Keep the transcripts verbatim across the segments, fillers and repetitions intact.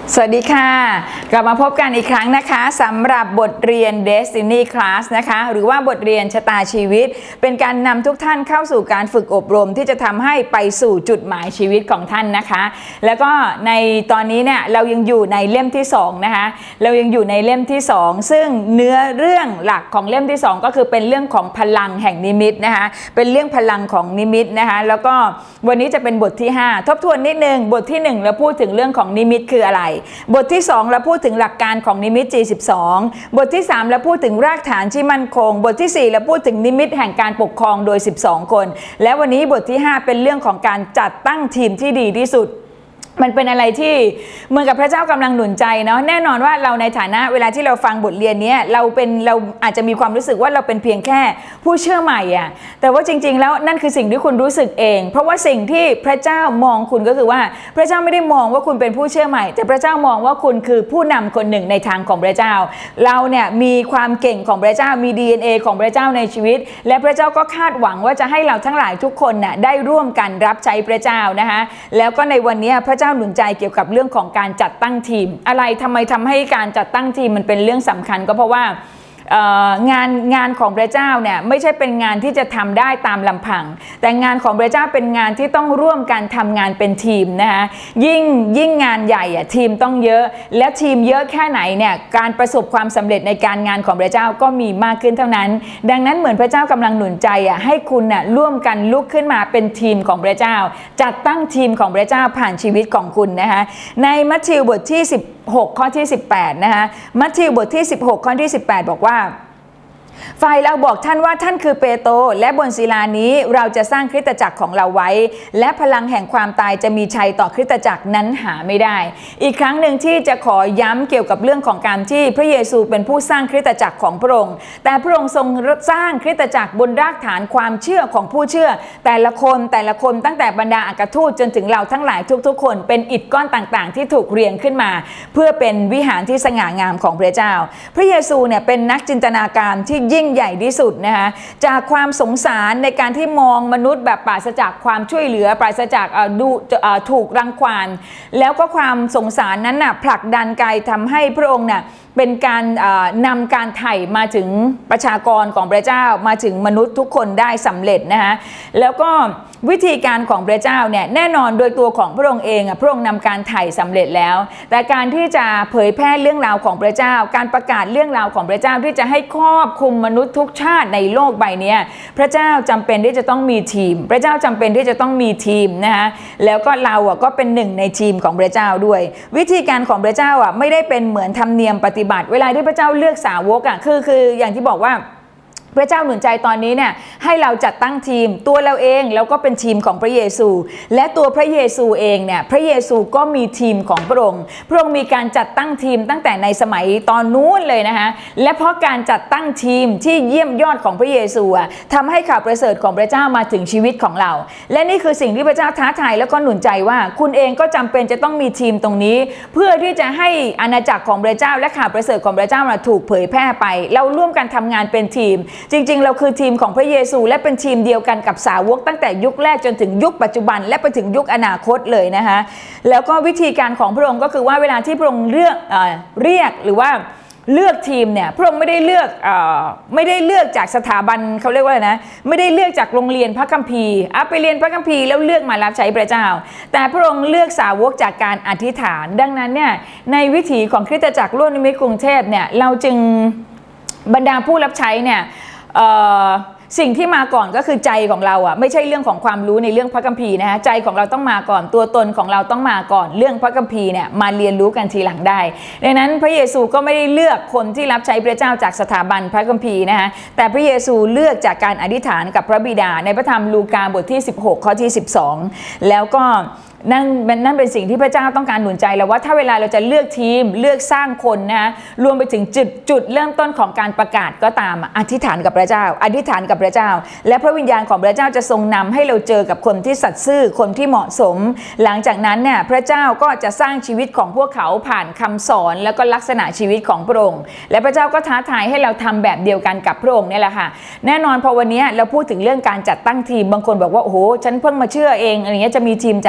สวัสดีค่ะกลับมาพบกันอีกครั้งนะคะสำหรับบทเรียน Destiny Class นะคะหรือว่าบทเรียนชะตาชีวิตเป็นการนำทุกท่านเข้าสู่การฝึกอบรมที่จะทำให้ไปสู่จุดหมายชีวิตของท่านนะคะแล้วก็ในตอนนี้เนี่ยเรายังอยู่ในเล่มที่สองนะคะเรายังอยู่ในเล่มที่สองซึ่งเนื้อเรื่องหลักของเล่มที่สองก็คือเป็นเรื่องของพลังแห่งนิมิตนะคะเป็นเรื่องพลังของนิมิตนะคะแล้วก็วันนี้จะเป็นบทที่ห้าทบทวนนิดนึงบทที่หนึ่งเราพูดถึงเรื่องของนิมิตคืออะไรบทที่สองเราพูดถึงหลักการของนิมิต จี สิบสอง บทที่สามเราพูดถึงรากฐานที่มั่นคงบทที่สี่เราพูดถึงนิมิตแห่งการปกครองโดยสิบสองคนและวันนี้บทที่ห้าเป็นเรื่องของการจัดตั้งทีมที่ดีที่สุดมันเป็นอะไรที่เหมือนกับพระเจ้ากำลังหนุนใจเนาะแน่นอนว่าเราในฐานะเวลาที่เราฟังบทเรียนนี้เราเป็นเราอาจจะมีความรู้สึกว่าเราเป็นเพียงแค่ผู้เชื่อใหม่อะแต่ว่าจริงๆแล้วนั่นคือสิ่งที่คุณรู้สึกเองเพราะว่าสิ่งที่พระเจ้ามองคุณก็คือว่าพระเจ้าไม่ได้มองว่าคุณเป็นผู้เชื่อใหม่แต่พระเจ้ามองว่าคุณคือผู้นำคนหนึ่งในทางของพระเจ้าเราเนี่ยมีความเก่งของพระเจ้ามี ดี เอ็น เอ ของพระเจ้าในชีวิตและพระเจ้าก็คาดหวังว่าจะให้เราทั้งหลายทุกคนน่ะได้ร่วมกันรับใช้พระเจ้านะคะแล้วก็ในวันนี้พระเจ้าหนุนใจเกี่ยวกับเรื่องของการจัดตั้งทีมอะไรทำไมทำให้การจัดตั้งทีมมันเป็นเรื่องสำคัญก็เพราะว่างานงานของพระเจ้าเนี่ยไม่ใช่เป็นงานที่จะทำได้ตามลำพังแต่งานของพระเจ้าเป็นงานที่ต้องร่วมกันทำงานเป็นทีมนะคะยิ่งยิ่งงานใหญ่อะทีมต้องเยอะและทีมเยอะแค่ไหนเนี่ยการประสบความสำเร็จในการงานของพระเจ้าก็มีมากขึ้นเท่านั้นดังนั้นเหมือนพระเจ้ากำลังหนุนใจอะให้คุณน่ะร่วมกันลุกขึ้นมาเป็นทีมของพระเจ้าจัดตั้งทีมของพระเจ้าผ่านชีวิตของคุณนะคะในมัทธิวบทที่สิบหกข้อที่สิบแปดนะคะมัทธิวบทที่สิบหกข้อที่สิบแปดบอกว่าฝ่ายเราบอกท่านว่าท่านคือเปโตรและบนศิลานี้เราจะสร้างคริสตจักรของเราไว้และพลังแห่งความตายจะมีชัยต่อคริสตจักรนั้นหาไม่ได้อีกครั้งหนึ่งที่จะขอย้ำเกี่ยวกับเรื่องของการที่พระเยซูเป็นผู้สร้างคริสตจักรของพระองค์แต่พระองค์ทรงสร้างคริสตจักรบนรากฐานความเชื่อของผู้เชื่อแต่ละคนแต่ละคนตั้งแต่บรรดาอัครทูตจนถึงเราทั้งหลายทุกๆคนเป็นอิฐก้อนต่างๆที่ถูกเรียงขึ้นมาเพื่อเป็นวิหารที่สง่างามของพระเจ้าพระเยซูเนี่ยเป็นนักจินตนาการที่ยิ่งใหญ่ที่สุดนะคะจากความสงสารในการที่มองมนุษย์แบบปราศจากความช่วยเหลือปราศจากดูถูกรังควานแล้วก็ความสงสารนั้นน่ะผลักดันกายทำให้พระองค์น่ะเป็นการนำการไถ่มาถึงประชากรของพระเจ้ามาถึงมนุษย์ทุกคนได้สำเร็จนะคะแล้วก็วิธีการของพระเจ้าเนี่ยแน่นอนโดยตัวของพระองค์เองพระองค์นำการไถ่สำเร็จแล้วแต่การที่จะเผยแพร่เรื่องราวของพระเจ้าการประกาศเรื่องราวของพระเจ้าที่จะให้ครอบคลุมมนุษย์ทุกชาติในโลกใบนี้พระเจ้าจำเป็นที่จะต้องมีทีมพระเจ้าจำเป็นที่จะต้องมีทีมนะคะแล้วก็เราอ่ะก็เป็นหนึ่งในทีมของพระเจ้าด้วยวิธีการของพระเจ้าอ่ะไม่ได้เป็นเหมือนธรรมเนียมปฏิบัติเวลาที่พระเจ้าเลือกสาวกอ่ะคือคืออย่างที่บอกว่าพระเจ้าหนุนใจตอนนี้เนี่ยให้เราจัดตั้งทีมตัวเราเองแล้วก็เป็นทีมของพระเยซูและตัวพระเยซูเองเนี่ยพระเยซูก็มีทีมของพระองค์พระองค์มีการจัดตั้งทีมตั้งแต่ในสมัยตอนนู้นเลยนะคะและเพราะการจัดตั้งทีมที่เยี่ยมยอดของพระเยซูอ่ะทำให้ข่าวประเสริฐของพระเจ้ามาถึงชีวิตของเราและนี่คือสิ่งที่พระเจ้าท้าทายแล้วก็หนุนใจว่าคุณเองก็จำเป็นจะต้องมีทีมตรงนี้เพื่อที่จะให้อาณาจักรของพระเจ้าและข่าวประเสริฐของพระเจ้าถูกเผยแพร่ไปเราร่วมกันทำงานเป็นทีมจริงๆเราคือทีมของพระเยซูและเป็นทีมเดียวกันกับสาวกตั้งแต่ยุคแรกจนถึงยุคปัจจุบันและไปถึงยุคอนาคตเลยนะคะแล้วก็วิธีการของพระองค์ก็คือว่าเวลาที่พระองค์เลือกเอ่อเรียกหรือว่าเลือกทีมเนี่ยพระองค์ไม่ได้เลือกเอ่อไม่ได้เลือกจากสถาบันเขาเรียกว่าอะไรนะไม่ได้เลือกจากโรงเรียนพระคัมภีร์อ่ะไปเรียนพระคัมภีร์แล้วเลือกมารับใช้พระเจ้าแต่พระองค์เลือกสาวกจากการอธิษฐานดังนั้นเนี่ยในวิถีของคริสตจักรร่วมนิมิตกรุงเทพเนี่ยเราจึงบรรดาผู้รับใช้เนี่ยสิ่งที่มาก่อนก็คือใจของเราอ่ะไม่ใช่เรื่องของความรู้ในเรื่องพระคัมภีร์นะฮะใจของเราต้องมาก่อนตัวตนของเราต้องมาก่อนเรื่องพระคัมภีร์เนี่ยมาเรียนรู้กันทีหลังได้ดังนั้นพระเยซูก็ไม่ได้เลือกคนที่รับใช้พระเจ้าจากสถาบันพระคัมภีร์นะฮะแต่พระเยซูเลือกจากการอธิษฐานกับพระบิดาในพระธรรมลูกาบทที่สิบหกข้อที่สิบสองแล้วก็นั่นนั่นเป็นสิ่งที่พระเจ้าต้องการหนุนใจเราว่าถ้าเวลาเราจะเลือกทีมเลือกสร้างคนนะรวมไปถึงจุดจุดเริ่มต้นของการประกาศก็ตามอธิษฐานกับพระเจ้าอธิษฐานกับพระเจ้าและพระวิญญาณของพระเจ้าจะทรงนำให้เราเจอกับคนที่สัตย์ซื่อคนที่เหมาะสมหลังจากนั้นเนี่ยพระเจ้าก็จะสร้างชีวิตของพวกเขาผ่านคำสอนแล้วก็ลักษณะชีวิตของพระองค์และพระเจ้าก็ท้าทายให้เราทำแบบเดียวกันกับพระองค์นี่แหละค่ะแน่นอนพอวันนี้เราพูดถึงเรื่องการจัดตั้งทีมบางคนบอกว่าโอ้โหฉันเพิ่งมาเชื่อเองอะไรเงี้ยจะมีทีมจากไหน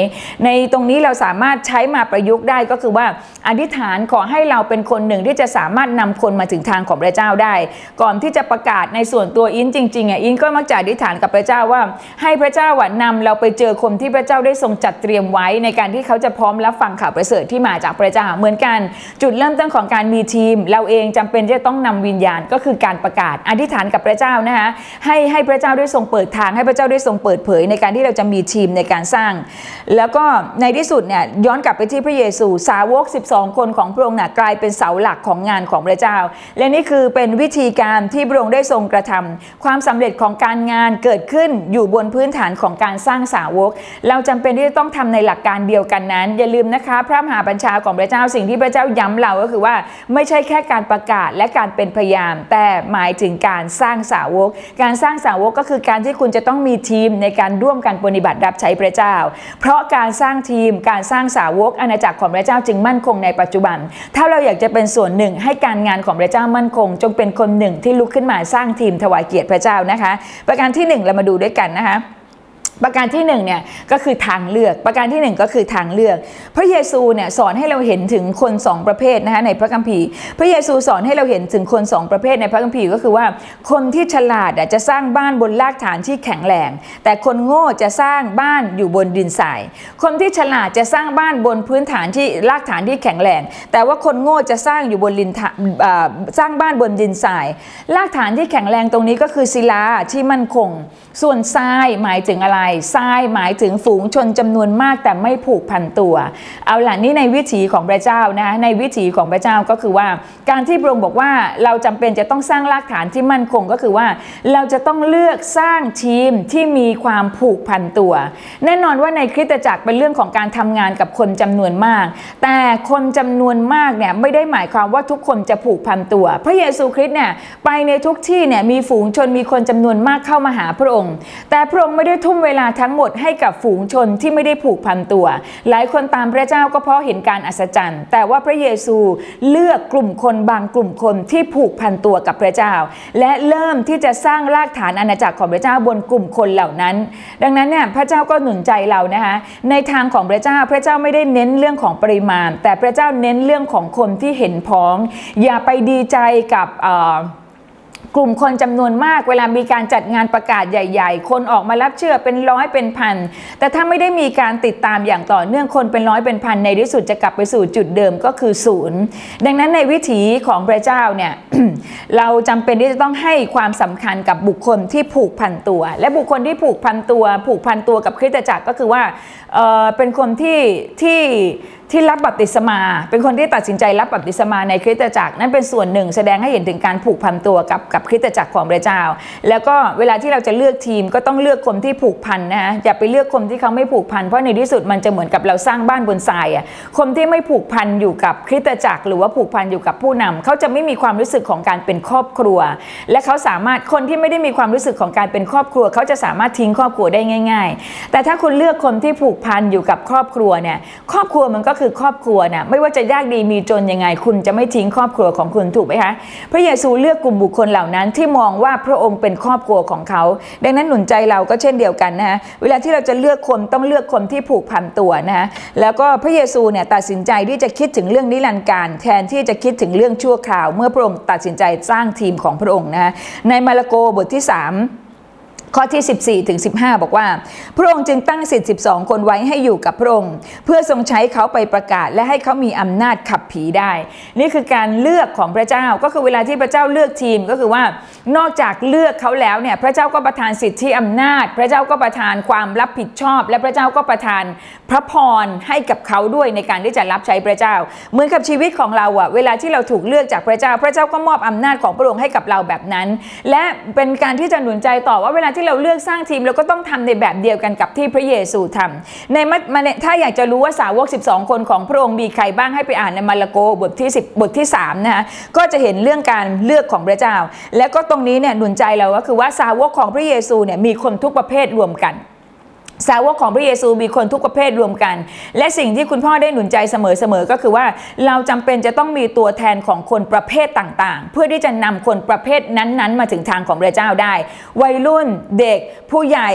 ในตรงนี้เราสามารถใช้มาประยุกต์ได้ก็คือว่าอธิษฐานขอให้เราเป็นคนหนึ่งที่จะสามารถนำคนมาถึงทางของพระเจ้าได้ก่อนที่จะประกาศในส่วนตัวอินจริงๆอ่ะอินก็มักจะอธิษฐานกับพระเจ้าว่าให้พระเจ้าอ่ะนำเราไปเจอคนที่พระเจ้าได้ทรงจัดเตรียมไว้ในการที่เขาจะพร้อมรับฟังข่าวประเสริฐที่มาจากพระเจ้าเหมือนกันจุดเริ่มต้นของการมีทีมเราเองจำเป็นที่จะต้องนำวิญญาณก็คือการประกาศอธิษฐานกับพระเจ้านะคะให้ให้พระเจ้าได้ทรงเปิดทางให้พระเจ้าได้ทรงเปิดเผยในการที่เราจะมีทีมในการสร้างแล้วก็ในที่สุดเนี่ยย้อนกลับไปที่พระเยซูสาวกสิบสองคนของพระองค์น่ะกลายเป็นเสาหลักของงานของพระเจ้าและนี่คือเป็นวิธีการที่พระองค์ได้ทรงกระทำความสำเร็จของการงานเกิดขึ้นอยู่บนพื้นฐานของการสร้างสาวกเราจำเป็นที่จะต้องทำในหลักการเดียวกันนั้นอย่าลืมนะคะพระมหาบัญชาของพระเจ้าสิ่งที่พระเจ้าย้ำเราก็คือว่าไม่ใช่แค่การประกาศและการเป็นพยานแต่หมายถึงการสร้างสาวกการสร้างสาวกก็คือการที่คุณจะต้องมีทีมในการร่วมกันปฏิบัติรับใช้พระเจ้าเพราะการสร้างทีมการสร้างสาวกอาณาจักรของพระเจ้าจึงมั่นคงในปัจจุบันถ้าเราอยากจะเป็นส่วนหนึ่งให้การงานของพระเจ้ามั่นคงจงเป็นคนหนึ่งที่ลุกขึ้นมาสร้างทีมถวายเกียรติพระเจ้านะคะประการที่หนึ่งเรามาดูด้วยกันนะคะประการที่หนึ่งเนี่ยก็คือทางเลือกประการที่หนึ่งก็คือทางเลือกพระเยซูเนี่ยสอนให้เราเห็นถึงคนสองประเภทนะคะในพระคัมภีร์พระเยซูสอนให้เราเห็นถึงคนสองประเภทในพระคัมภีร์ก็คือว่าคนที่ฉลาดจะสร้างบ้านบนรากฐานที่แข็งแรงแต่คนโง่จะสร้างบ้านอยู่บนดินทรายคนที่ฉลาดจะสร้างบ้านบนพื้นฐานที่รากฐานที่แข็งแรงแต่ว่าคนโง่จะสร้างอยู่บนดินสร้างบ้านบนดินทรายรากฐานที่แข็งแรงตรงนี้ก็คือศิลาที่มั่นคงส่วนทรายหมายถึงอะไรทรายหมายถึงฝูงชนจำนวนมากแต่ไม่ผูกพันตัวเอาล่ะนี่ในวิถีของพระเจ้านะในวิถีของพระเจ้าก็คือว่าการที่พระองค์บอกว่าเราจำเป็นจะต้องสร้างรากฐานที่มั่นคงก็คือว่าเราจะต้องเลือกสร้างทีมที่มีความผูกพันตัวแน่นอนว่าในคริสตจักรเป็นเรื่องของการทำงานกับคนจำนวนมากแต่คนจำนวนมากเนี่ยไม่ได้หมายความว่าทุกคนจะผูกพันตัวพระเยซูคริสต์เนี่ยไปในทุกที่เนี่ยมีฝูงชนมีคนจำนวนมากเข้ามาหาพระองค์แต่พระองค์ไม่ได้ทุ่มเวลาทั้งหมดให้กับฝูงชนที่ไม่ได้ผูกพันตัวหลายคนตามพระเจ้าก็เพราะเห็นการอัศจรรย์แต่ว่าพระเยซูเลือกกลุ่มคนบางกลุ่มคนที่ผูกพันตัวกับพระเจ้าและเริ่มที่จะสร้างรากฐานอาณาจักรของพระเจ้าบนกลุ่มคนเหล่านั้นดังนั้นเนี่ยพระเจ้าก็หนุนใจเรานะคะในทางของพระเจ้าพระเจ้าไม่ได้เน้นเรื่องของปริมาณแต่พระเจ้าเน้นเรื่องของคนที่เห็นพ้องอย่าไปดีใจกับกลุ่มคนจำนวนมากเวลามีการจัดงานประกาศใหญ่ๆคนออกมารับเชื่อเป็นร้อยเป็นพันแต่ถ้าไม่ได้มีการติดตามอย่างต่อเนื่องคนเป็นร้อยเป็นพันในที่สุดจะกลับไปสู่จุดเดิมก็คือศูนย์ดังนั้นในวิถีของพระเจ้าเนี่ย เราจำเป็นที่จะต้องให้ความสำคัญกับบุคคลที่ผูกพันตัวและบุคคลที่ผูกพันตัวผูกพันตัวกับคริสตจักรก็คือว่า เอ่อ เป็นคนที่ที่ที่รับบัพติศมาเป็นคนที่ตัดสินใจรับบัพติศมาในคริสตจักรนั่นเป็นส่วนหนึ่งแสดงให้เห็นถึงการผูกพันตัวกับกับคริสตจักรของพระเจ้าแล้วก็เวลาที่เราจะเลือกทีมก็ต้องเลือกคนที่ผูกพันนะฮะอย่าไปเลือกคนที่เขาไม่ผูกพันเพราะในที่สุดมันจะเหมือนกับเราสร้างบ้านบนทรายอ่ะคนที่ไม่ผูกพันอยู่กับคริสตจักรหรือว่าผูกพันอยู่กับผู้นำเขาจะไม่มีความรู้สึกของการเป็นครอบครัวและเขาสามารถคนที่ไม่ได้มีความรู้สึกของการเป็นครอบครัวเขาจะสามารถทิ้งครอบครัวได้ง่ายๆแต่ถ้าคุณเลือกคนที่ผูกพันอยู่กับครอบครัวเนี่ยครอบครัวมันก็คือครอบครัวนะไม่ว่าจะยากดีมีจนยังไงคุณจะไม่ทิ้งครอบครัวของคุณถูกไหมคะพระเยซูเลือกกลุ่มบุคคลเหล่านั้นที่มองว่าพระองค์เป็นครอบครัวของเขาดังนั้นหนุนใจเราก็เช่นเดียวกันนะฮะเวลาที่เราจะเลือกคนต้องเลือกคนที่ผูกพันตัวนะฮะแล้วก็พระเยซูเนี่ยตัดสินใจที่จะคิดถึงเรื่องนิรันดร์การแทนที่จะคิดถึงเรื่องชั่วคราวเมื่อพระองค์ตัดสินใจสร้างทีมของพระองค์นะฮะในมาระโกบทที่สามข้อที่สิบสี่ถึงสิบห้าบอกว่าพระองค์จึงตั้งศิษย์สิบสองคนไว้ให้อยู่กับพระองค์เพื่อทรงใช้เขาไปประกาศและให้เขามีอำนาจขับผีได้นี่คือการเลือกของพระเจ้าก็คือเวลาที่พระเจ้าเลือกทีมก็คือว่านอกจากเลือกเขาแล้วเนี่ยพระเจ้าก็ประทานสิทธิอำนาจพระเจ้าก็ประทานความรับผิดชอบและพระเจ้าก็ประทานพระพรให้กับเขาด้วยในการที่จะรับใช้พระเจ้าเหมือนกับชีวิตของเราอะเวลาที่เราถูกเลือกจากพระเจ้าพระเจ้าก็มอบอำนาจของพระองค์ให้กับเราแบบนั้นและเป็นการที่จะหนุนใจต่อว่าเวลาที่เราเลือกสร้างทีมเราก็ต้องทำในแบบเดียวกันกับที่พระเยซูทำในมัทถ้าอยากจะรู้ว่าสาวกสิบสองคนของพระองค์มีใครบ้างให้ไปอ่านในมาระโกบทที่สิบบทที่สามนะคะก็จะเห็นเรื่องการเลือกของพระเจ้าและก็ตรงนี้เนี่ยหนุนใจเราก็คือว่าสาวกของพระเยซูเนี่ยมีคนทุกประเภทรวมกันสาวกของพระเยซูมีคนทุกประเภทรวมกันและสิ่งที่คุณพ่อได้หนุนใจเสมอๆก็คือว่าเราจำเป็นจะต้องมีตัวแทนของคนประเภทต่างๆเพื่อที่จะนำคนประเภทนั้นๆมาถึงทางของพระเจ้าได้วัยรุ่นเด็กผู้ใหญ่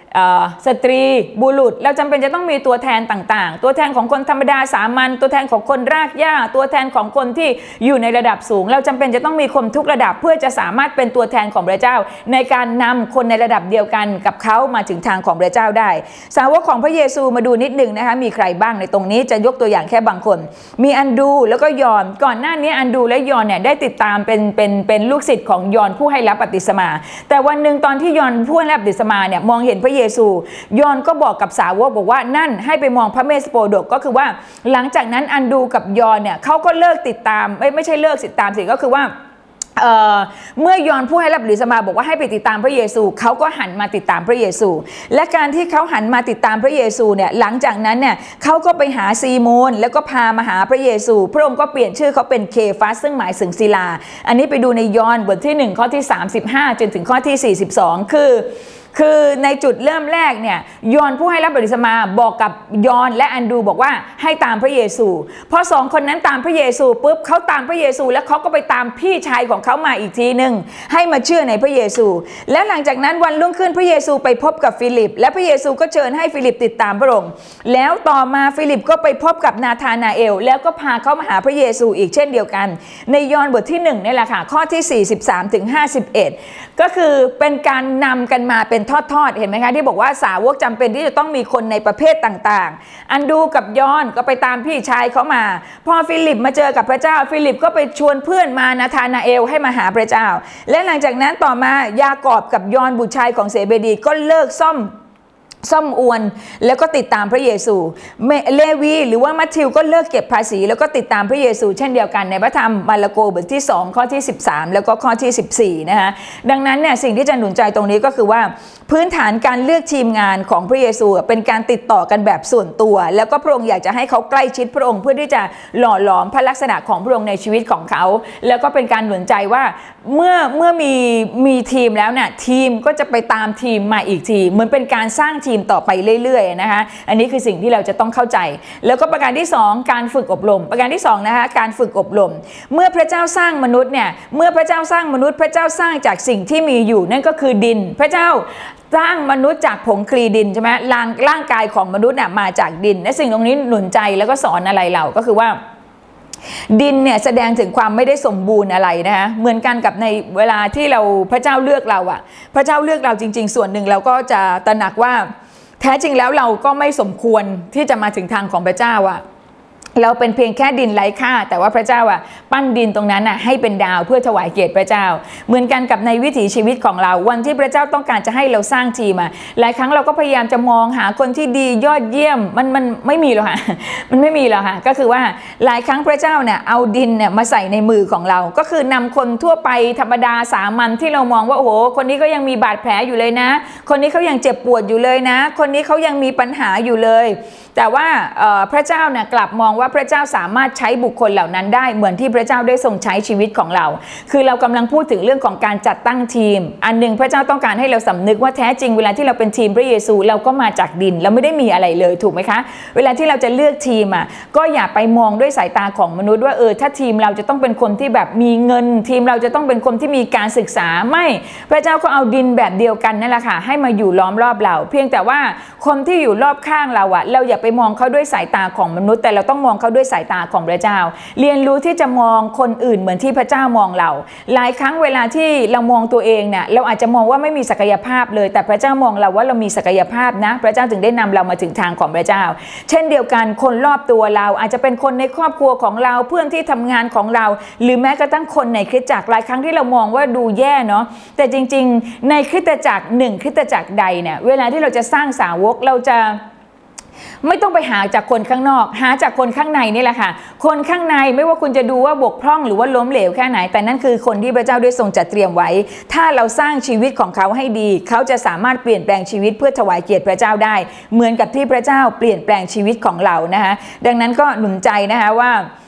สตรีบุรุษเราจำเป็นจะต้องมีตัวแทนต่างๆตัวแทนของคนธรรมดาสามัญตัวแทนของคนรากหญ้าตัวแทนของคนที่อยู่ในระดับสูงเราจำเป็นจะต้องมีคนทุกระดับเพื่อจะสามารถเป็นตัวแทนของพระเจ้าในการนำคนในระดับเดียวกันกับเขามาถึงทางของพระเจ้าได้สาวกของพระเยซูมาดูนิดหนึ่งนะคะมีใครบ้างในตรงนี้จะยกตัวอย่างแค่บางคนมีอันดูแล้วก็ยอนก่อนหน้านี้อันดูและยอนเนี่ยได้ติดตามเป็นเป็นเป็นลูกศิษย์ของยอนผู้ให้รับบัพติศมาแต่วันหนึ่งตอนที่ยอนผู้ให้รับบัพติศมาเนี่ยมองเห็นพระเยซูยอนก็บอกกับสาวกบอกว่านั่นให้ไปมองพระเมสโปโดกก็คือว่าหลังจากนั้นอันดูกับยอนเนี่ยเขาก็เลิกติดตามไม่ไม่ใช่เลิกติดตามสิก็คือว่าเอ่อเมื่อยอนผู้ให้รับบัพติศมาบอกว่าให้ไปติดตามพระเยซูเขาก็หันมาติดตามพระเยซูและการที่เขาหันมาติดตามพระเยซูเนี่ยหลังจากนั้นเนี่ยเขาก็ไปหาซีโมนแล้วก็พามาหาพระเยซูพระองค์ก็เปลี่ยนชื่อเขาเป็นเคฟัสซึ่งหมายถึงศิลาอันนี้ไปดูในยอห์นบทที่หนึ่งข้อที่สามสิบห้าจนถึงข้อที่สี่สิบสองคือคือในจุดเริ่มแรกเนี่ยยอห์นผู้ให้รับบัพติศมาบอกกับยอห์นและอันดูบอกว่าให้ตามพระเยซูพอสองคนนั้นตามพระเยซูปุ๊บเขาตามพระเยซูแล้วเขาก็ไปตามพี่ชายของเขามาอีกทีหนึ่งให้มาเชื่อในพระเยซูและหลังจากนั้นวันรุ่งขึ้นพระเยซูไปพบกับฟิลิปและพระเยซูก็เชิญให้ฟิลิปติดตามพระองค์แล้วต่อมาฟิลิปก็ไปพบกับนาธานาเอลแล้วก็พาเขามาหาพระเยซูอีกเช่นเดียวกันในยอห์นบทที่หนึ่งนี่แหละค่ะข้อที่สี่สิบสามถึงห้าสิบเอ็ดก็คือเป็นการนำกันมาเป็นทอดๆเห็นไหมคะที่บอกว่าสาวกจำเป็นที่จะต้องมีคนในประเภทต่างๆอันดูกับยอห์นก็ไปตามพี่ชายเขามาพอฟิลิปมาเจอกับพระเจ้าฟิลิปก็ไปชวนเพื่อนมานาธานาเอลให้มาหาพระเจ้าและหลังจากนั้นต่อมายากอบกับยอห์นบุตรชายของเซเบดีก็เลิกซ่อมซ่อมอวนแล้วก็ติดตามพระเยซูเลวีหรือว่ามัทธิวก็เลิกเก็บภาษีแล้วก็ติดตามพระเยซูเช่นเดียวกันในพระธรรมมาระโกบทที่สองข้อที่สิบสามแล้วก็ข้อที่สิบสี่นะคะดังนั้นเนี่ยสิ่งที่จะหนุนใจตรงนี้ก็คือว่าพื้นฐานการเลือกทีมงานของพระเยซูเป็นการติดต่อกันแบบส่วนตัวแล้วก็พระองค์อยากจะให้เขาใกล้ชิดพระองค์เพื่อที่จะหล่อหลอมพระลักษณะของพระองค์ในชีวิตของเขาแล้วก็เป็นการหนุนใจว่าเมื่อเมื่อมีมีทีมแล้วเนี่ยทีมก็จะไปตามทีมมาอีกทีเหมือนเป็นการสร้างทีมต่อไปเรื่อยๆนะคะอันนี้คือสิ่งที่เราจะต้องเข้าใจแล้วก็ประการที่สองการฝึกอบรมประการที่สองนะคะการฝึกอบรมเมื่อพระเจ้าสร้างมนุษย์เนี่ยเมื่อพระเจ้าสร้างมนุษย์พระเจ้าสร้างจากสิ่งที่มีอยู่นั่นก็คือดินพระเจ้าสร้างมนุษย์จากผงคลีดินใช่ไหมร่างร่างกายของมนุษย์เนี่ยมาจากดินและสิ่งตรงนี้หนุนใจแล้วก็สอนอะไรเราก็คือว่าดินเนี่ยแสดงถึงความไม่ได้สมบูรณ์อะไรนะคะเหมือนกันกับในเวลาที่เราพระเจ้าเลือกเราอะพระเจ้าเลือกเราจริงๆส่วนหนึ่งเราก็จะตระหนักว่าแท้จริงแล้วเราก็ไม่สมควรที่จะมาถึงทางของพระเจ้าอะเราเป็นเพียงแค่ดินไร้ค่าแต่ว่าพระเจ้าอ่ะปั้นดินตรงนั้นอ่ะให้เป็นดาวเพื่อถวายเกียรติพระเจ้าเหมือนกันกับในวิถีชีวิตของเราวันที่พระเจ้าต้องการจะให้เราสร้างทีมอ่ะหลายครั้งเราก็พยายามจะมองหาคนที่ดียอดเยี่ยมมันมันไม่มีหรอกค่ะมันไม่มีหรอกค่ะก็คือว่าหลายครั้งพระเจ้าเนี่ยเอาดินเนี่ยมาใส่ในมือของเราก็คือนำคนทั่วไปธรรมดาสามัญที่เรามองว่าโอ้โหคนนี้ก็ยังมีบาดแผลอยู่เลยนะคนนี้เขายังเจ็บปวดอยู่เลยนะคนนี้เขายังมีปัญหาอยู่เลยแต่ว่าพระเจ้าเนี่ยกลับมองว่าพระเจ้าสามารถใช้บุคคลเหล่านั้นได้เหมือนที่พระเจ้าได้ทรงใช้ชีวิตของเราคือเรากำลังพูดถึงเรื่องของการจัดตั้งทีมอันหนึ่งพระเจ้าต้องการให้เราสำนึกว่าแท้จริงเวลาที่เราเป็นทีมพระเยซูเราก็มาจากดินเราไม่ได้มีอะไรเลยถูกไหมคะเวลาที่เราจะเลือกทีมอ่ะก็อย่าไปมองด้วยสายตาของมนุษย์ว่าเออถ้าทีมเราจะต้องเป็นคนที่แบบมีเงินทีมเราจะต้องเป็นคนที่มีการศึกษาไม่พระเจ้าก็เอาดินแบบเดียวกันนั่นแหละค่ะให้มาอยู่ล้อมรอบเราเพียงแต่ว่าคนที่อยู่รอบข้างเราอ่ะเราอย่าไปมองเขาด้วยสายตาของมนุษย์แต่เราต้องมองเขาด้วยสายตาของพระเจ้าเรียนรู้ที่จะมองคนอื่นเหมือนที่พระเจ้ามองเราหลายครั้งเวลาที่เรามองตัวเองเนี่ยเราอาจจะมองว่าไม่มีศักยภาพเลยแต่พระเจ้ามองเราว่าเรามีศักยภาพนะพระเจ้าถึงได้นำเรามาถึงทางของพระเจ้าเช่นเดียวกันคนรอบตัวเราอาจจะเป็นคนในครอบครัวของเราเพื่อนที่ทำงานของเราหรือแม้กระทั่งคนในคริสตจักรหลายครั้งที่เรามองว่าดูแย่เนาะแต่จริงๆในคริสตจักรหนึ่งคริสตจักรใดเนี่ยเวลาที่เราจะสร้างสาวกเราจะไม่ต้องไปหาจากคนข้างนอกหาจากคนข้างในนี่แหละค่ะคนข้างในไม่ว่าคุณจะดูว่าบกพร่องหรือว่าล้มเหลวแค่ไหนแต่นั่นคือคนที่พระเจ้าได้ทรงจัดเตรียมไว้ถ้าเราสร้างชีวิตของเขาให้ดีเขาจะสามารถเปลี่ยนแปลงชีวิตเพื่อถวายเกียรติพระเจ้าได้เหมือนกับที่พระเจ้าเปลี่ยนแปลงชีวิตของเรานะคะดังนั้นก็หนุนใจนะคะว่า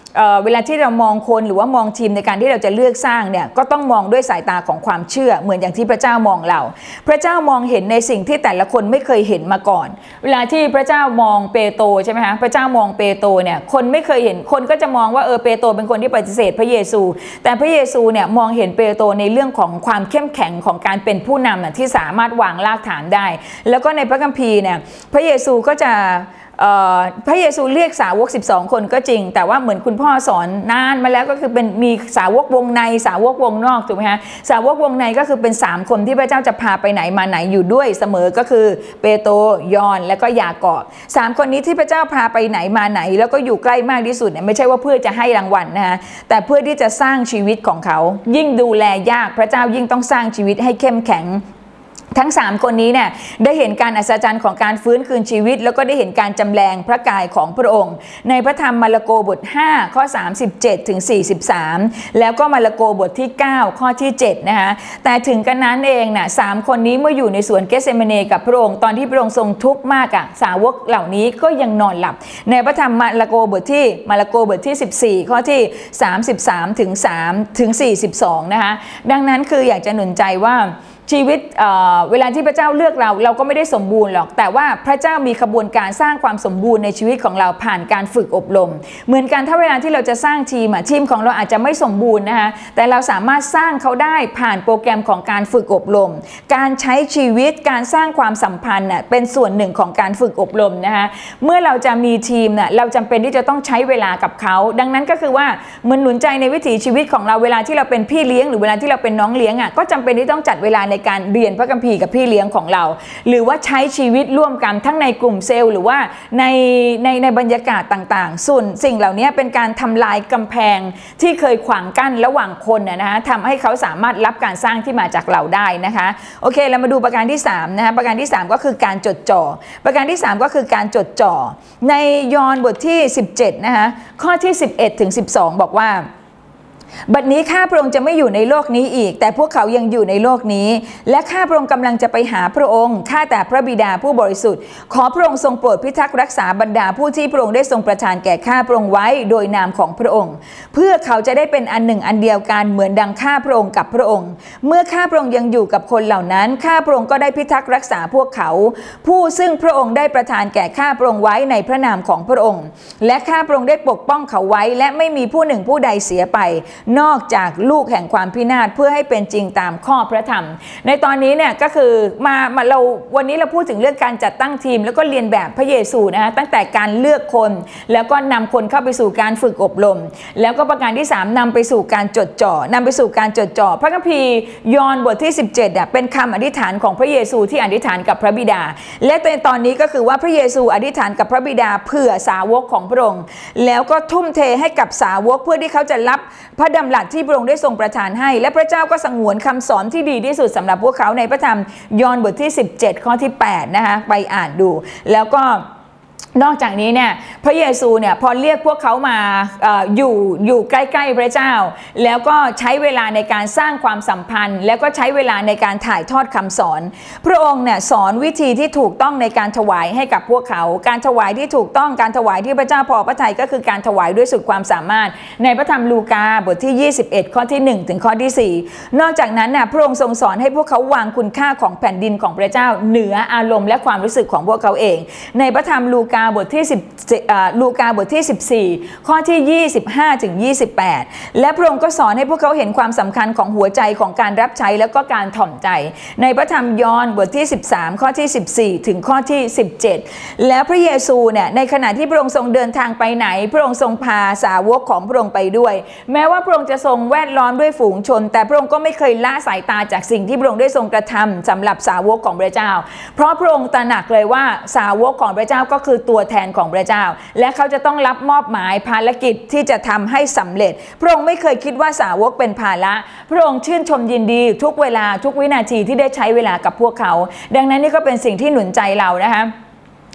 เอ่อเวลาที่เรามองคนหรือว่ามองทีมในการที่เราจะเลือกสร้างเนี่ยก็ต้องมองด้วยสายตาของความเชื่อเหมือนอย่างที่พระเจ้ามองเราพระเจ้ามองเห็นในสิ่งที่แต่ละคนไม่เคยเห็นมาก่อนเวลาที่พระเจ้ามองเปโตรใช่ไหมคะพระเจ้ามองเปโตรเนี่ยคนไม่เคยเห็นคนก็จะมองว่าเออเปโตรเป็นคนที่ปฏิเสธพระเยซูแต่พระเยซูเนี่ยมองเห็นเปโตรในเรื่องของความเข้มแข็งของการเป็นผู้นำที่สามารถวางรากฐานได้แล้วก็ในพระคัมภีร์เนี่ยพระเยซูก็จะพระเยซูเรียกสาวกสิบสองคนก็จริงแต่ว่าเหมือนคุณพ่อสอนนานมาแล้วก็คือเป็นมีสาวกวงในสาวกวงนอกถูกไหมคะสาวกวงในก็คือเป็นสามคนที่พระเจ้าจะพาไปไหนมาไหนอยู่ด้วยเสมอก็คือเปโตรยอห์นและก็ยากอบสามคนนี้ที่พระเจ้าพาไปไหนมาไหนแล้วก็อยู่ใกล้มากที่สุดเนี่ยไม่ใช่ว่าเพื่อจะให้รางวัลนะคะแต่เพื่อที่จะสร้างชีวิตของเขายิ่งดูแลยากพระเจ้ายิ่งต้องสร้างชีวิตให้เข้มแข็งทั้งสามคนนี้เนี่ยได้เห็นการอัศจรรย์ของการฟื้นคืนชีวิตแล้วก็ได้เห็นการจำแรงพระกายของพระองค์ในพระธรรมมาระโกบทห้าข้อสามสิบเจ็ดถึงสี่สิบสามแล้วก็มาระโกบทที่เก้าข้อที่เจ็ดนะคะแต่ถึงกันนั้นเองน่ะสามคนนี้เมื่ออยู่ในสวนเกสเซมาเนกับพระองค์ตอนที่พระองค์ทรงทุกข์มากอ่ะสาวกเหล่านี้ก็ยังนอนหลับในพระธรรมมาระโกบทที่มาระโกบทที่สิบสี่ข้อที่สามสิบสามถึงสามถึงสี่สิบสองนะคะดังนั้นคืออยากจะหนุนใจว่าชีวิต เ, เวลาที่พระเจ้าเลือกเราเราก็ไม่ได้สมบูรณ์หรอกแต่ว่าพระเจ้ามีขบวนการสร้างความสมบูรณ์ในชีวิตของเราผ่านการฝึกอบรมเหมือนกันถ้าเวลาที่เราจะสร้างทีมอ่ะทีมของเราอาจจะไม่สมบูรณ์นะคะแต่เราสามารถสร้างเขาได้ผ่านโปรแกรมของการฝึกอบรมการใช้ชีวิตการสร้างความสัมพันธ์น่ะเป็นส่วนหนึ่งของการฝึกอบรมนะคะเมื่อเราจะมีทีมน่ะเราจำเป็นที่จะต้องใช้เวลากับเขาดังนั้นก็คือว่าเหมือนหนุนใจในวิถีชีวิตของเราเวลาที่เราเป็นพี่เลี้ยงหรือเวลาที่เราเป็นน้องเลี้ยงอ่ะก็จำเป็นที่ต้องจัดเวลาในการเรียนพระคัมภีร์กับพี่เลี้ยงของเราหรือว่าใช้ชีวิตร่วมกันทั้งในกลุ่มเซลล์หรือว่าในในในบรรยากาศต่างๆส่วนสิ่งเหล่านี้เป็นการทำลายกำแพงที่เคยขวางกั้นระหว่างคนนะคะทำให้เขาสามารถรับการสร้างที่มาจากเราได้นะคะโอเคเรามาดูประการที่สามนะคะประการที่สามก็คือการจดจ่อประการที่สามก็คือการจดจ่อในยอห์นบทที่สิบเจ็ดนะคะข้อที่สิบเอ็ดถึงสิบสองบอกว่าบัดนี้ข้าพระองค์จะไม่อยู่ในโลกนี้อีกแต่พวกเขายังอยู่ในโลกนี้และข้าพระองค์กำลังจะไปหาพระองค์ข้าแต่พระบิดาผู้บริสุทธิ์ขอพระองค์ทรงโปรดพิทักษ์รักษาบรรดาผู้ที่พระองค์ได้ทรงประทานแก่ข้าพระองค์ไว้โดยนามของพระองค์เพื่อเขาจะได้เป็นอันหนึ่งอันเดียวกันเหมือนดังข้าพระองค์กับพระองค์เมื่อข้าพระองค์ยังอยู่กับคนเหล่านั้นข้าพระองค์ก็ได้พิทักษ์รักษาพวกเขาผู้ซึ่งพระองค์ได้ประทานแก่ข้าพระองค์ไว้ในพระนามของพระองค์และข้าพระองค์ได้ปกป้องเขาไว้และไม่มีผู้หนึ่งผู้ใดเสียไปนอกจากลูกแห่งความพินาศเพื่อให้เป็นจริงตามข้อพระธรรมในตอนนี้เนี่ยก็คือมามาเราวันนี้เราพูดถึงเรื่องการจัดตั้งทีมแล้วก็เรียนแบบพระเยซูนะคะตั้งแต่การเลือกคนแล้วก็นำคนเข้าไปสู่การฝึกอบรมแล้วก็ประการที่สามนำไปสู่การจดจ่อนำไปสู่การจดจ่อพระคัมภีร์ยอห์นบทที่สิบเจ็ดอ่ะเป็นคำอธิษฐานของพระเยซูที่อธิษฐานกับพระบิดาและในตอนนี้ก็คือว่าพระเยซูอธิษฐานกับพระบิดาเพื่อสาวกของพระองค์แล้วก็ทุ่มเทให้กับสาวกเพื่อที่เขาจะรับพระดำรัสที่พระองค์ได้ทรงประทานให้และพระเจ้าก็สงวนคำสอนที่ดีที่สุดสำหรับพวกเขาในพระธรรมยอห์นบทที่สิบเจ็ดข้อที่แปดนะคะไปอ่านดูแล้วก็นอกจากนี้เนี่ยพระเยซูเนี่ยพอเรียกพวกเขามา อ, อยู่อยู่ใกล้ๆพระเจ้าแล้วก็ใช้เวลาในการสร้างความสัมพันธ์แล้วก็ใช้เวลาในการถ่ายทอดคำสอนพระองค์เนี่ยสอนวิธีที่ถูกต้องในการถวายให้กับพวกเขาการถวายที่ถูกต้องการถวายที่พระเจ้าพอพระทัยก็คือการถวายด้วยสุดความสามารถในพระธรรมลูกาบทที่ยี่สิบเอ็ดข้อที่หนึ่งถึงข้อที่สี่นอกจากนั้นน่ะพระองค์ทรงสอนให้พวกเขาวางคุณค่าของแผ่นดินของพระเจ้าเหนืออารมณ์และความรู้สึกของพวกเขาเองในพระธรรมลูกาบทที่สิบลูกาบทที่สิบสี่ข้อที่ยี่สิบห้าถึงยี่สิบแปดและพระองค์ก็สอนให้พวกเขาเห็นความสำคัญของหัวใจของการรับใช้แล้วก็การถ่อมใจในพระธรรมยอห์นบทที่สิบสามข้อที่สิบสี่ถึงข้อที่สิบเจ็ดแล้วพระเยซูเนี่ยในขณะที่พระองค์ทรงเดินทางไปไหนพระองค์ทรงพาสาวกของพระองค์ไปด้วยแม้ว่าพระองค์จะทรงแวดล้อมด้วยฝูงชนแต่พระองค์ก็ไม่เคยละสายตาจากสิ่งที่พระองค์ได้ทรงกระทำสำหรับสาวกของพระเจ้าเพราะพระองค์ตระหนักเลยว่าสาวกของพระเจ้าก็คือตัวแทนของพระเจ้าและเขาจะต้องรับมอบหมายภารกิจที่จะทำให้สำเร็จพระองค์ไม่เคยคิดว่าสาวกเป็นภาระพระองค์ชื่นชมยินดีทุกเวลาทุกวินาทีที่ได้ใช้เวลากับพวกเขาดังนั้นนี่ก็เป็นสิ่งที่หนุนใจเรานะคะ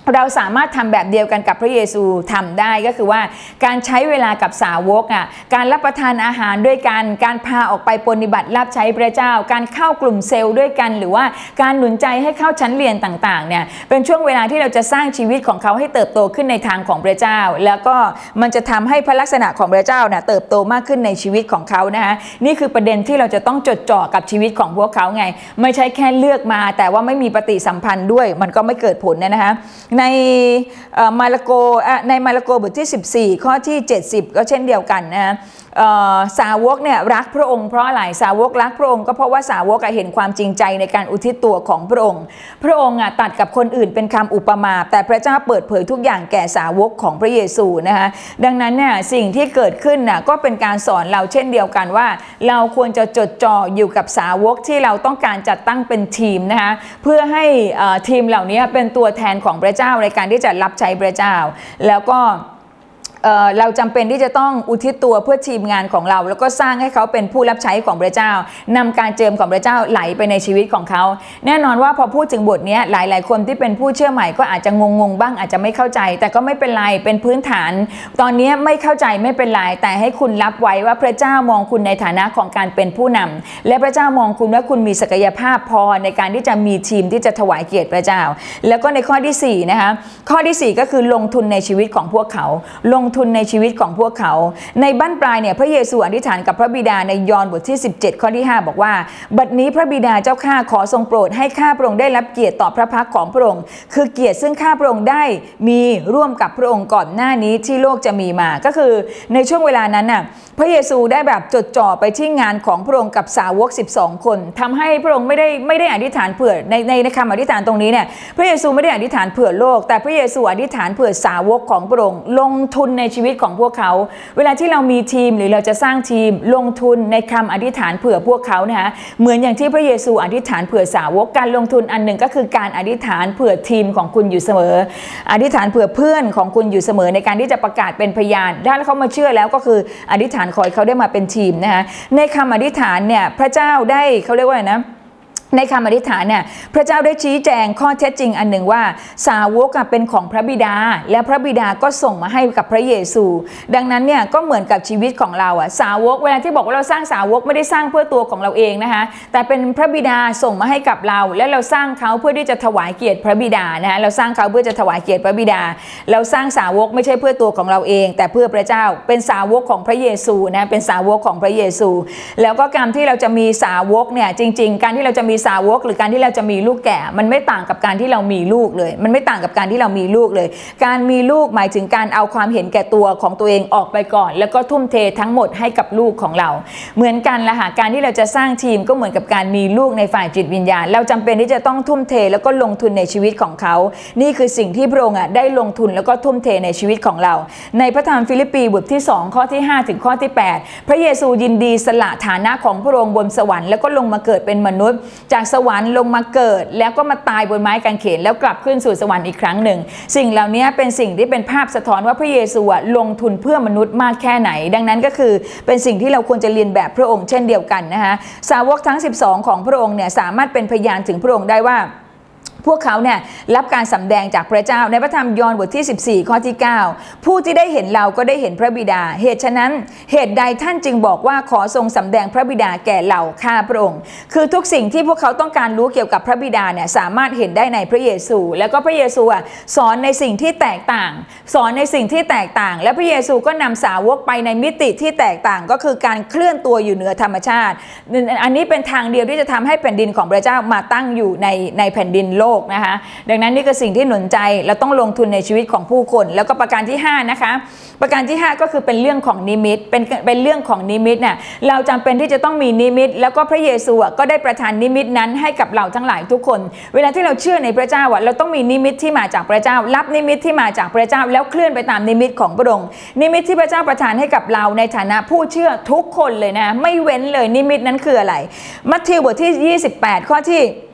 เราสามารถทำแบบเดียวกันกับพระเยซูทำได้ก็คือว่าการใช้เวลากับสาวกอ่ะการรับประทานอาหารด้วยกันการพาออกไปปฏิบัติรับใช้พระเจ้าการเข้ากลุ่มเซลล์ด้วยกันหรือว่าการหนุนใจให้เข้าชั้นเรียนต่างๆเนี่ยเป็นช่วงเวลาที่เราจะสร้างชีวิตของเขาให้เติบโตขึ้นในทางของพระเจ้าแล้วก็มันจะทำให้พระลักษณะของพระเจ้าเนี่ยเติบโตมากขึ้นในชีวิตของเขานะคะนี่คือประเด็นที่เราจะต้องจดจ่อกับชีวิตของพวกเขาไงไม่ใช่แค่เลือกมาแต่ว่าไม่มีปฏิสัมพันธ์ด้วยมันก็ไม่เกิดผลนะคะในมาระโกในมาระโกบทที่สิบสี่ข้อที่เจ็ดสิบก็เช่นเดียวกันนะสาวกเนี่ยรักพระองค์เพราะอะไรสาวกรักพระองค์ก็เพราะว่าสาวกเห็นความจริงใจในการอุทิศตัวของพระองค์พระองค์ตัดกับคนอื่นเป็นคำอุปมาแต่พระเจ้าเปิดเผยทุกอย่างแก่สาวกของพระเยซูนะคะดังนั้นเนี่ยสิ่งที่เกิดขึ้นน่ะก็เป็นการสอนเราเช่นเดียวกันว่าเราควรจะจดจ่ออยู่กับสาวกที่เราต้องการจัดตั้งเป็นทีมนะคะเพื่อให้ทีมเหล่านี้เป็นตัวแทนของพระเจ้าในการที่จะรับใช้พระเจ้าแล้วก็เอ่อเราจำเป็นที่จะต้องอุทิศตัวเพื่อทีมงานของเราแล้วก็สร้างให้เขาเป็นผู้รับใช้ของพระเจ้านำการเจิมของพระเจ้าไหลไปในชีวิตของเขาแน่นอนว่าพอพูดถึงบทนี้หลายๆคนที่เป็นผู้เชื่อใหม่ก็อาจจะงงๆบ้างอาจจะไม่เข้าใจแต่ก็ไม่เป็นไรเป็นพื้นฐานตอนนี้ไม่เข้าใจไม่เป็นไรแต่ให้คุณรับไว้ว่าพระเจ้ามองคุณในฐานะของการเป็นผู้นำและพระเจ้ามองคุณว่าคุณมีศักยภาพพอในการที่จะมีทีมที่จะถวายเกียรติพระเจ้าแล้วก็ในข้อที่สี่นะคะข้อที่สี่ก็คือลงทุนในชีวิตของพวกเขาลงทุนในชีวิตของพวกเขาในบั้นปลายเนี่ยพระเยซูอธิษฐานกับพระบิดาในยอห์นบทที่สิบเจ็ดข้อที่ห้าบอกว่าบัดนี้พระบิดาเจ้าข้าขอทรงโปรดให้ข้าพระองค์ได้รับเกียรติต่อพระพักของพระองค์คือเกียรติซึ่งข้าพระองค์ได้มีร่วมกับพระองค์ก่อนหน้านี้ที่โลกจะมีมาก็คือในช่วงเวลานั้นน่ะพระเยซูได้แบบจดจ่อไปที่งานของพระองค์กับสาวกสิบสองคนทำให้พระองค์ไม่ได้ไม่ได้อธิษฐานเผื่อในในในคำอธิษฐานตรงนี้เนี่ยพระเยซูไม่ได้อธิษฐานเผื่อโลกแต่พระเยซูอธิษฐานเผื่อสาวกของพระองค์ลงทุนในชีวิตของพวกเขาเวลาที่เรามีทีมหรือเราจะสร้างทีมลงทุนในคำอธิษฐานเผื่อพวกเขานะคะเหมือนอย่างที่พระเยซูอธิษฐานเผื่อสาวกการลงทุนอันหนึ่งก็คือการอธิษฐานเผื่อทีมของคุณอยู่เสมออธิษฐานเผื่อเพื่อนของคุณอยู่เสมอในการที่จะประกาศเป็นพยานถ้าเขามาเชื่อแล้วก็คืออธิษฐานขอให้เขาได้มาเป็นทีมนะคะในคำอธิษฐานเนี่ยพระเจ้าได้เขาเรียกว่าอะไรนะในคำอธิษฐานเนี่ยพระเจ้าได้ชี้แจงข้อเท็จจริงอันหนึ่งว่าสาวกเป็นของพระบิดาและพระบิดาก็ส่งมาให้กับพระเยซูดังนั้นเนี่ยก็เหมือนกับชีวิตของเราอ่ะสาวกเวลาที่บอกว่าเราสร้างสาวกไม่ได้สร้างเพื่อตัวของเราเองนะคะแต่เป็นพระบิดาส่งมาให้กับเราและเราสร้างเขาเพื่อที่จะถวายเกียรติพระบิดานะคะเราสร้างเขาเพื่อจะถวายเกียรติพระบิดาเราสร้างสาวกไม่ใช่เพื่อตัวของเราเองแต่เพื่อพระเจ้าเป็นสาวกของพระเยซูนะเป็นสาวกของพระเยซูแล้วก็การที่เราจะมีสาวกเนี่ยจริงๆการที่เราจะมีสาวกหรือการที่เราจะมีลูกแก่มันไม่ต่างกับการที่เรามีลูกเลยมันไม่ต่างกับการที่เรามีลูกเลยการมีลูกหมายถึงการเอาความเห็นแก่ตัวของตัวเองออกไปก่อนแล้วก็ทุ่มเททั้งหมดให้กับลูกของเราเหมือนกันละค่ะการที่เราจะสร้างทีมก็เหมือนกับการมีลูกในฝ่ายจิตวิญญาณเราจำเป็นที่จะต้องทุ่มเทแล้วก็ลงทุนในชีวิตของเขานี่คือสิ่งที่พระองค์ได้ลงทุนแล้วก็ทุ่มเทในชีวิตของเราในพระธรรมฟิลิปปีบทที่สองข้อที่ห้าถึงข้อที่แปดพระเยซูยินดีสละฐานะของพระองค์บนสวรรค์แล้วก็ลงมาเกิดเป็นมนุษย์จากสวรรค์ลงมาเกิดแล้วก็มาตายบนไม้กางเขนแล้วกลับขึ้นสู่สวรรค์อีกครั้งหนึ่งสิ่งเหล่านี้เป็นสิ่งที่เป็นภาพสะท้อนว่าพระเยซูลงทุนเพื่อมนุษย์มากแค่ไหนดังนั้นก็คือเป็นสิ่งที่เราควรจะเรียนแบบพระองค์เช่นเดียวกันนะคะสาวกทั้งสิบสองของพระองค์เนี่ยสามารถเป็นพยานถึงพระองค์ได้ว่าพวกเขาเนี่ยรับการสำแดงจากพระเจ้าในพระธรรมยอห์นบทที่สิบสี่ข้อที่เก้าผู้ที่ได้เห็นเราก็ได้เห็นพระบิดาเหตุฉะนั้นเหตุใดท่านจึงบอกว่าขอทรงสำแดงพระบิดาแก่เราข้าพระองค์คือทุกสิ่งที่พวกเขาต้องการรู้เกี่ยวกับพระบิดาเนี่ยสามารถเห็นได้ในพระเยซูแล้วก็พระเยซูสอนในสิ่งที่แตกต่างสอนในสิ่งที่แตกต่างและพระเยซูก็นำสาวกไปในมิติที่แตกต่างก็คือการเคลื่อนตัวอยู่เหนือธรรมชาติอันนี้เป็นทางเดียวที่จะทำให้แผ่นดินของพระเจ้ามาตั้งอยู่ในในแผ่นดินโลกนะคะดังนั้นนี่คือสิ่งที่หนุนใจเราต้องลงทุนในชีวิตของผู้คนแล้วก็ประการที่ห้านะคะประการที่ห้าก็คือเป็นเรื่องของนิมิตเป็นเป็นเรื่องของนิมิตเนี่ยเราจำเป็นที่จะต้องมีนิมิตแล้วก็พระเยซูก็ได้ประทานนิมิตนั้นให้กับเราทั้งหลายทุกคนเวลาที่เราเชื่อในพระเจ้าเราต้องมีนิมิตที่มาจากพระเจ้ารับนิมิตที่มาจากพระเจ้าแล้วเคลื่อนไปตามนิมิตของพระองค์นิมิตที่พระเจ้าประทานให้กับเราในฐานะผู้เชื่อทุกคนเลยนะไม่เว้นเลยนิมิตนั้นคืออะไรมัทธิวบทที่ยี่สิบแปดข้อที่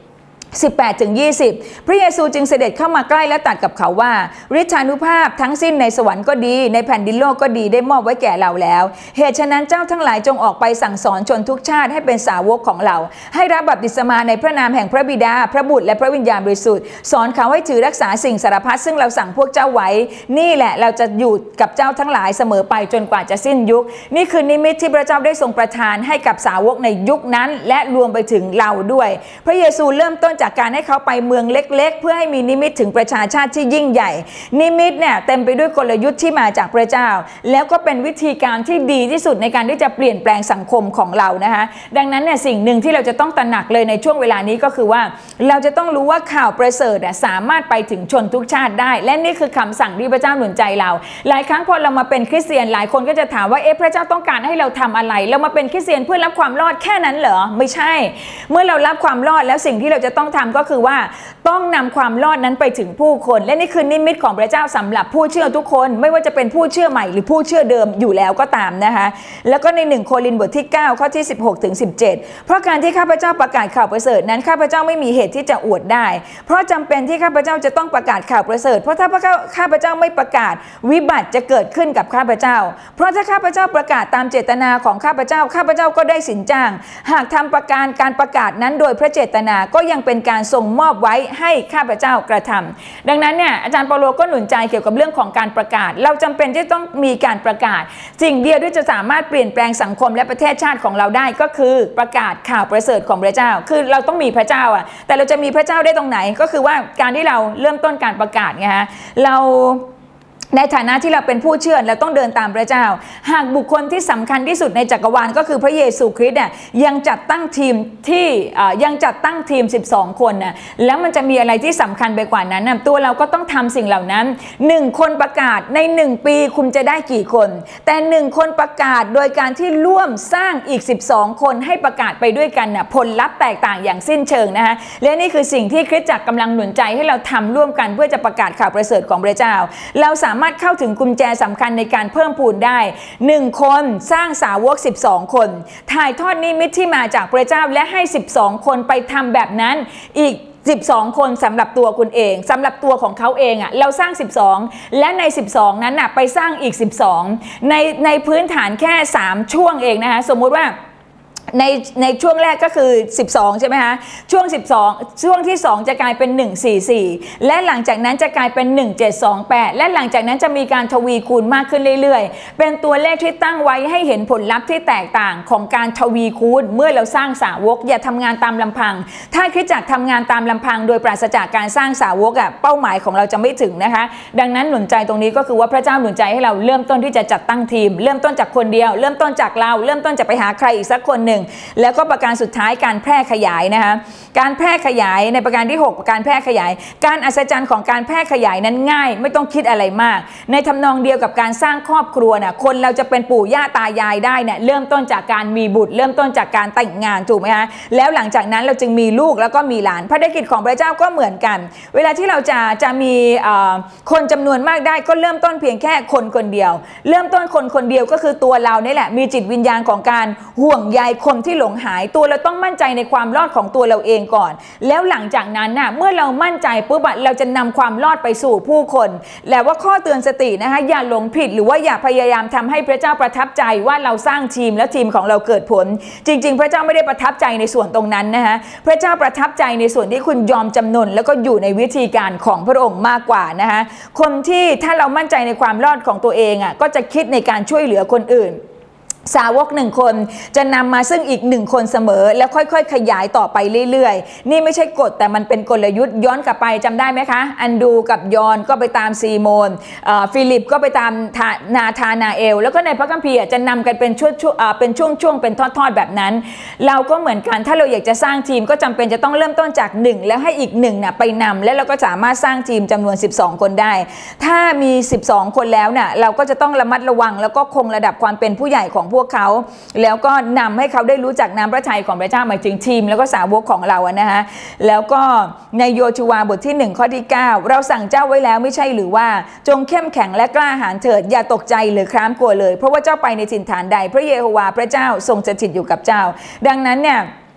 สิบแปดถึงยี่สิบ พระเยซูจึงเสด็จเข้ามาใกล้และตรัสกับเขาว่าฤทธานุภาพทั้งสิ้นในสวรรค์ก็ดีในแผ่นดินโลกก็ดีได้มอบไว้แก่เราแล้วเหตุฉะนั้นเจ้าทั้งหลายจงออกไปสั่งสอนชนทุกชาติให้เป็นสาวกของเราให้รับบัพติศมาในพระนามแห่งพระบิดาพระบุตรและพระวิญญาณบริสุทธิ์สอนเขาให้ถือรักษาสิ่งสารพัดซึ่งเราสั่งพวกเจ้าไว้นี่แหละเราจะอยู่กับเจ้าทั้งหลายเสมอไปจนกว่าจะสิ้นยุคนี่คือนิมิตที่พระเจ้าได้ทรงประทานให้กับสาวกในยุคนั้นและรวมไปถึงเราด้วยพระเยซูเริ่มต้นจากการให้เขาไปเมืองเล็กๆเพื่อให้มีนิมิตถึงประชาชาติที่ยิ่งใหญ่นิมิตเนี่ยเต็มไปด้วยกลยุทธ์ที่มาจากพระเจ้าแล้วก็เป็นวิธีการที่ดีที่สุดในการที่จะเปลี่ยนแปลงสังคมของเรานะคะดังนั้นเนี่ยสิ่งหนึ่งที่เราจะต้องตระหนักเลยในช่วงเวลานี้ก็คือว่าเราจะต้องรู้ว่าข่าวประเสริฐสามารถไปถึงชนทุกชาติได้และนี่คือคำสั่งที่พระเจ้าหนุนใจเราหลายครั้งพอเรามาเป็นคริสเตียนหลายคนก็จะถามว่าเอ๊ะพระเจ้าต้องการให้เราทำอะไรเรามาเป็นคริสเตียนเพื่อรับความรอดแค่นั้นเหรอไม่ใช่เมื่อเรารับความรอดแล้วสิ่งที่เราจะต้องทำก็คือว่าต้องนำความรอดนั้นไปถึงผู้คนและนี่คือนิมิตของพระเจ้าสำหรับผู้เชื่อทุกคนไม่ว่าจะเป็นผู้เชื่อใหม่หรือผู้เชื่อเดิมอยู่แล้วก็ตามนะคะแล้วก็ในหนึ่งโครินธ์บทที่เก้าข้อที่สิบหกถึงสิบเจ็ดเพราะการที่ข้าพเจ้าประกาศข่าวประเสริฐนั้นข้าพเจ้าไม่มีเหตุที่จะอวดได้เพราะจำเป็นที่ข้าพเจ้าจะต้องประกาศข่าวประเสริฐเพราะถ้าข้าพเจ้าไม่ประกาศวิบัติจะเกิดขึ้นกับข้าพเจ้าเพราะถ้าข้าพเจ้าประกาศตามเจตนาของข้าพเจ้าข้าพเจ้าก็ได้สินจ้างหากทำประการการประกาศนั้นโดยพระเจตนาก็ยังเป็นการทรงมอบไว้ให้ข้าพเจ้ากระทำดังนั้นเนี่ยอาจารย์เปาโลก็หนุนใจเกี่ยวกับเรื่องของการประกาศเราจำเป็นที่ต้องมีการประกาศสิ่งเดียวที่จะสามารถเปลี่ยนแปลงสังคมและประเทศชาติของเราได้ก็คือประกาศข่าวประเสริฐของพระเจ้าคือเราต้องมีพระเจ้าอ่ะแต่เราจะมีพระเจ้าได้ตรงไหนก็คือว่าการที่เราเริ่มต้นการประกาศไงฮะเราในฐานะที่เราเป็นผู้เชื่อเราต้องเดินตามพระเจ้าหากบุคคลที่สำคัญที่สุดในจักรวาลก็คือพระเยซูคริสต์เนี่ยยังจัดตั้งทีมที่ยังจัดตั้งทีมสิบสองคนน่ะแล้วมันจะมีอะไรที่สำคัญไปกว่านั้นนะตัวเราก็ต้องทำสิ่งเหล่านั้นหนึ่งคนประกาศในหนึ่งปีคุณจะได้กี่คนแต่หนึ่งคนประกาศโดยการที่ร่วมสร้างอีกสิบสองคนให้ประกาศไปด้วยกันน่ะผลลัพธ์แตกต่างอย่างสิ้นเชิงนะคะและนี่คือสิ่งที่คริสตจักรกำลังหนุนใจให้เราทำร่วมกันเพื่อจะประกาศข่าวประเสริฐของพระเจ้าเราสามารถสามารถเข้าถึงกุญแจสำคัญในการเพิ่มพูนได้หนึ่งคนสร้างสาวกสิบสองคนถ่ายทอดนิมิตที่มาจากพระเจ้าและให้สิบสองคนไปทำแบบนั้นอีกสิบสองคนสำหรับตัวคุณเองสำหรับตัวของเขาเองอ่ะเราสร้างสิบสองและในสิบสองนั้นน่ะไปสร้างอีกสิบสองในในพื้นฐานแค่สามช่วงเองนะคะสมมุติว่าในในช่วงแรกก็คือสิบสองใช่ไหมคะช่วงสิบสองช่วงที่สองจะกลายเป็นหนึ่ง สี่ สี่และหลังจากนั้นจะกลายเป็นหนึ่ง เจ็ด สอง แปดและหลังจากนั้นจะมีการทวีคูณมากขึ้นเรื่อยๆเป็นตัวเลขที่ตั้งไว้ให้เห็นผลลัพธ์ที่แตกต่างของการทวีคูณเมื่อเราสร้างสาวกอย่าทำงานตามลำพังถ้าคริสตจักรทำงานตามลำพังโดยปราศจากการสร้างสาวกอ่ะเป้าหมายของเราจะไม่ถึงนะคะดังนั้นหนุนใจตรงนี้ก็คือว่าพระเจ้าหนุนใจให้เราเริ่มต้นที่จะจัดตั้งทีมเริ่มต้นจากคนเดียวเริ่มต้นจากเราเริ่มต้นจากไปหาใครอีกสักคนหนึ่งแล้วก็ประการสุดท้ายการแพร่ขยายนะคะการแพร่ขยายในประการที่หกการแพร่ขยายการอัศจรรย์ของการแพร่ขยายนั้นง่ายไม่ต้องคิดอะไรมากในทำนองเดียวกับการสร้างครอบครัวน่ะคนเราจะเป็นปู่ย่าตายายได้เนี่ยเริ่มต้นจากการมีบุตรเริ่มต้นจากการแต่งงานถูกไหมคะแล้วหลังจากนั้นเราจึงมีลูกแล้วก็มีหลานภารกิจของพระเจ้าก็เหมือนกันเวลาที่เราจะจะมีคนจำนวนมากได้ก็เริ่มต้นเพียงแค่คนคนเดียวเริ่มต้นคนคนเดียวก็คือตัวเรานี่แหละมีจิตวิญญาณของการห่วงใยคนที่หลงหายตัวเราต้องมั่นใจในความรอดของตัวเราเองก่อนแล้วหลังจากนั้นน่ะเมื่อเรามั่นใจปุ๊บเราจะนำความรอดไปสู่ผู้คนแล้วว่าข้อเตือนสตินะคะอย่าหลงผิดหรือว่าอย่าพยายามทำให้พระเจ้าประทับใจว่าเราสร้างทีมแล้วทีมของเราเกิดผลจริงๆพระเจ้าไม่ได้ประทับใจในส่วนตรงนั้นนะคะพระเจ้าประทับใจในส่วนที่คุณยอมจำนนแล้วก็อยู่ในวิธีการของพระองค์มากกว่านะคะคนที่ถ้าเรามั่นใจในความรอดของตัวเองอ่ะก็จะคิดในการช่วยเหลือคนอื่นสาวกหนึ่งคนจะนำมาซึ่งอีกหนึ่งคนเสมอแล้วค่อยๆขยายต่อไปเรื่อยๆนี่ไม่ใช่กฎแต่มันเป็นกลยุทธ์ย้อนกลับไปจำได้ไหมคะอันดูกับยอนก็ไปตามซีโมนฟิลิปก็ไปตามนาธานาเอลแล้วก็ในพระคัมภีร์จะนำกันเป็นช่วงเป็นช่วงๆเป็นทอดๆแบบนั้นเราก็เหมือนกันถ้าเราอยากจะสร้างทีมก็จำเป็นจะต้องเริ่มต้นจากหนึ่งแล้วให้อีกหนึ่งน่ะไปนำแล้วเราก็สามารถสร้างทีมจำนวนสิบสองคนได้ถ้ามีสิบสองคนแล้วน่ะเราก็จะต้องระมัดระวังแล้วก็คงระดับความเป็นผู้ใหญ่ของพวกเขาแล้วก็นำให้เขาได้รู้จักน้ำพระทัยของพระเจ้าหมายถึงทีมแล้วก็สาวกของเราอะนะคะแล้วก็ในโยชูวาบทที่หนึ่งข้อที่เก้าเราสั่งเจ้าไว้แล้วไม่ใช่หรือว่าจงเข้มแข็งและกล้าหาญเถิดอย่าตกใจหรือคร้ามกลัวเลยเพราะว่าเจ้าไปในถิ่นฐานใดพระเยโฮวาห์พระเจ้าทรงสถิตอยู่กับเจ้าดังนั้นเนี่ย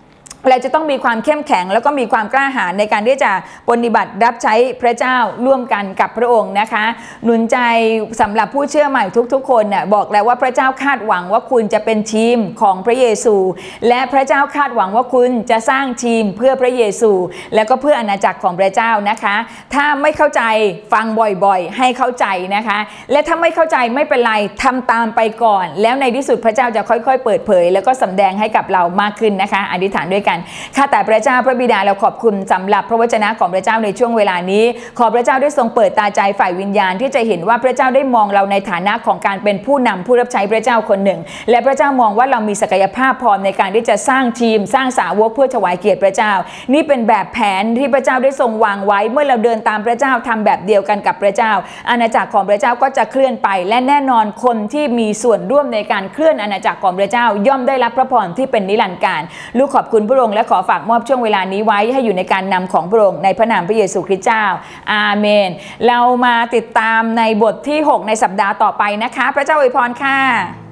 เราจะต้องมีความเข้มแข็งแล้วก็มีความกล้าหาญในการที่จะปฏิบัติรับใช้พระเจ้าร่วมกันกับพระองค์นะคะหนุนใจสำหรับผู้เชื่อใหม่ทุกๆคนเนี่ยบอกแล้วว่าพระเจ้าคาดหวังว่าคุณจะเป็นทีมของพระเยซูและพระเจ้าคาดหวังว่าคุณจะสร้างทีมเพื่อพระเยซูแล้วก็เพื่ออาณาจักรของพระเจ้านะคะถ้าไม่เข้าใจฟังบ่อยๆให้เข้าใจนะคะและถ้าไม่เข้าใจไม่เป็นไรทำตามไปก่อนแล้วในที่สุดพระเจ้าจะค่อยๆเปิดเผยแล้วก็สำแดงให้กับเรามากขึ้นนะคะอธิษฐานด้วยกันข้าแต่พระเจ้าพระบิดาเราขอบคุณสำหรับพระวจนะของพระเจ้าในช่วงเวลานี้ขอพระเจ้าได้ทรงเปิดตาใจฝ่ายวิญญาณที่จะเห็นว่าพระเจ้าได้มองเราในฐานะของการเป็นผู้นำผู้รับใช้พระเจ้าคนหนึ่งและพระเจ้ามองว่าเรามีศักยภาพพร้อมในการที่จะสร้างทีมสร้างสาวกเพื่อถวายเกียรติพระเจ้านี่เป็นแบบแผนที่พระเจ้าได้ทรงวางไว้เมื่อเราเดินตามพระเจ้าทำแบบเดียวกันกับพระเจ้าอาณาจักรของพระเจ้าก็จะเคลื่อนไปและแน่นอนคนที่มีส่วนร่วมในการเคลื่อนอาณาจักรของพระเจ้าย่อมได้รับพระพรที่เป็นนิรันดร์กาลลูกขอบคุณพระองค์และขอฝากมอบช่วงเวลานี้ไว้ให้อยู่ในการนำของพระองค์ในพระนามพระเยซูคริสต์เจ้าอาเมนเรามาติดตามในบทที่หกในสัปดาห์ต่อไปนะคะพระเจ้าอวยพรค่ะ